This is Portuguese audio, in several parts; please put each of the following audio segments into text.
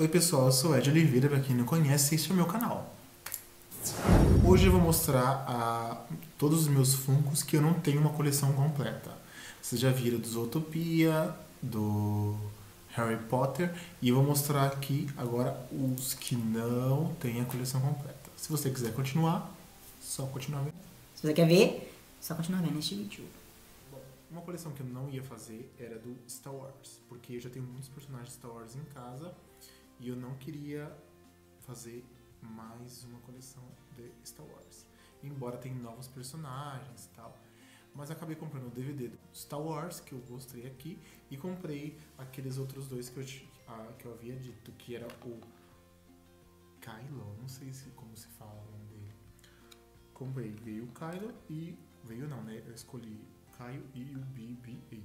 Oi pessoal, eu sou Ed Oliveira, pra quem não conhece, este é o meu canal. Hoje eu vou mostrar todos os meus Funkos que eu não tenho uma coleção completa. Vocês já viram do Zootopia, do Harry Potter, e eu vou mostrar aqui agora os que não têm a coleção completa. Se você quiser continuar, só continuar vendo. Se você quer ver, só continuar vendo este vídeo. Bom, uma coleção que eu não ia fazer era do Star Wars, porque eu já tenho muitos personagens de Star Wars em casa e eu não queria fazer mais uma coleção de Star Wars. Embora tenha novos personagens e tal. Mas acabei comprando o DVD do Star Wars, que eu mostrei aqui, e comprei aqueles outros dois que eu havia dito, que era o Kylo, não sei como se fala o nome dele. Comprei, veio o Kylo e... Veio não, né? Eu escolhi o Kylo e o BB-8.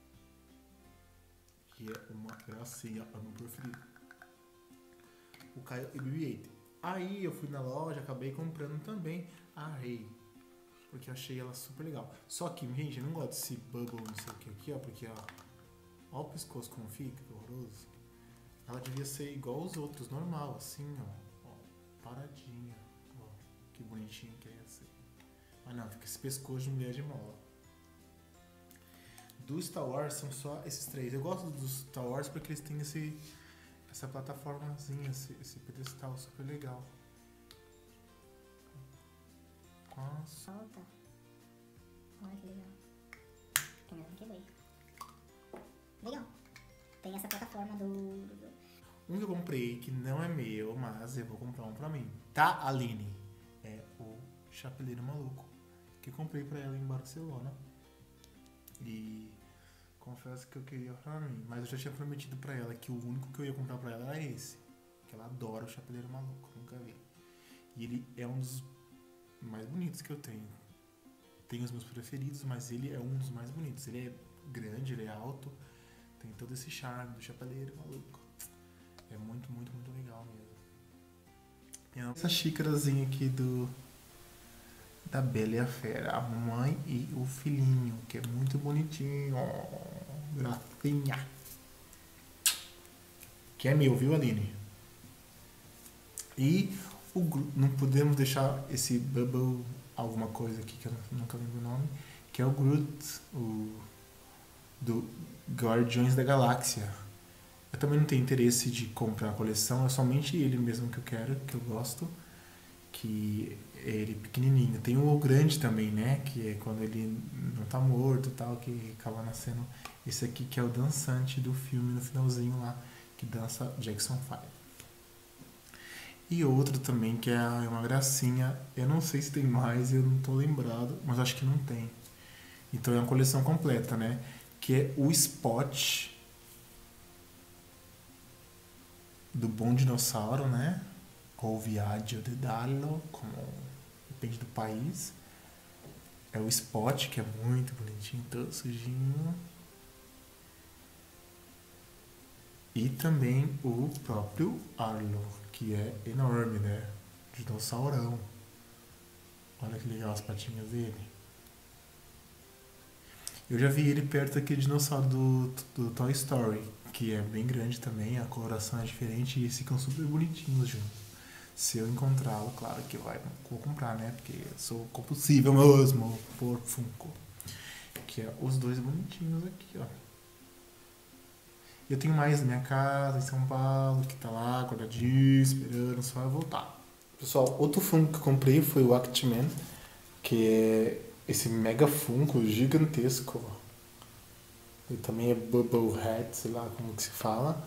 Que é uma gracinha, é o meu preferido. O Kylo e o BB-8. Aí eu fui na loja, acabei comprando também a Rey, porque eu achei ela super legal. Só que, gente, eu não gosto desse bubble, não sei o que aqui, ó, porque, ó o pescoço como fica, que horroroso. Ela devia ser igual os outros, normal, assim, ó, paradinha, ó, que bonitinho que ia ser. Mas não, fica esse pescoço de mulher de mola. Do Star Wars são só esses três. Eu gosto dos Star Wars porque eles têm essa plataformazinha, esse pedestal super legal. Nossa. Solta. Olha que legal. Tem nada que quebrei. Legal. Tem essa plataforma do... Um que eu comprei que não é meu, mas eu vou comprar um pra mim. Tá, Aline? É o Chapeleiro Maluco, que eu comprei pra ela em Barcelona. E confesso que eu queria pra mim, mas eu já tinha prometido pra ela que o único que eu ia comprar pra ela era esse. Que ela adora o Chapeleiro Maluco, nunca vi. E ele é um dos mais bonitos que eu tenho. Tem os meus preferidos, mas ele é um dos mais bonitos. Ele é grande, ele é alto, tem todo esse charme do Chapeleiro Maluco. É muito, muito, muito legal mesmo. Essa xícarazinha aqui da Bela e a Fera, a mãe e o filhinho, que é muito bonitinho. Gracinha. Que é meu, viu, Aline? E não podemos deixar esse Bubble, alguma coisa aqui que eu nunca lembro o nome, que é o Groot, do Guardiões da Galáxia. Eu também não tenho interesse de comprar a coleção, é somente ele mesmo que eu quero, que eu gosto, que é ele pequenininho. Tem o grande também, né, que é quando ele não tá morto e tal, que acaba nascendo. Esse aqui que é o dançante do filme no finalzinho lá, que dança Jackson 5. E outro também que é uma gracinha, eu não sei se tem mais, eu não tô lembrado, mas acho que não tem. Então é uma coleção completa, né? Que é o Spot do Bom Dinossauro, né? Ou Viaggio de Dallo, como depende do país. É o Spot, que é muito bonitinho, todo sujinho. E também o próprio Arlo, que é enorme, né? Dinossaurão. Olha que legal as patinhas dele. Eu já vi ele perto daquele dinossauro do Toy Story, que é bem grande também, a coloração é diferente e eles ficam super bonitinhos juntos. Se eu encontrá-lo, claro que vou comprar, né? Porque eu sou compulsível mesmo por Funko. Que é os dois bonitinhos aqui, ó. Eu tenho mais na minha casa, em São Paulo, que tá lá, guardadinho, esperando só eu voltar. Pessoal, outro Funko que eu comprei foi o Actman, que é esse mega Funko gigantesco. Ele também é Bubblehead, sei lá como que se fala.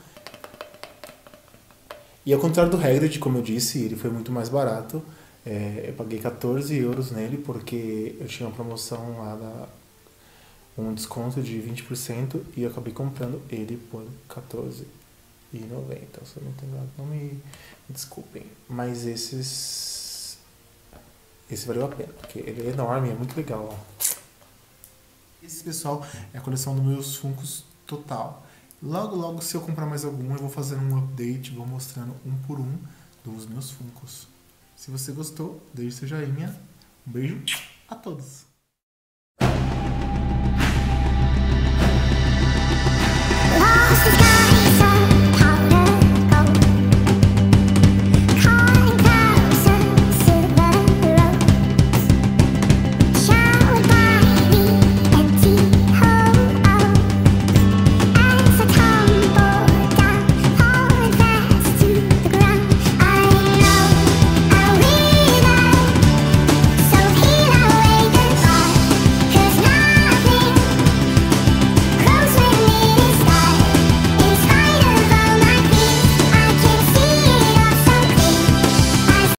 E ao contrário do Hagrid, como eu disse, ele foi muito mais barato. Eu paguei 14 euros nele, porque eu tinha uma promoção lá um desconto de 20% e eu acabei comprando ele por R$14,90. Se eu não tenho nada, não me desculpem. Mas esse valeu a pena, porque ele é enorme, é muito legal. Ó. Esse, pessoal, é a coleção dos meus Funkos total. Logo, logo, se eu comprar mais algum, eu vou fazer um update, vou mostrando um por um dos meus Funkos. Se você gostou, deixe seu joinha. Um beijo a todos.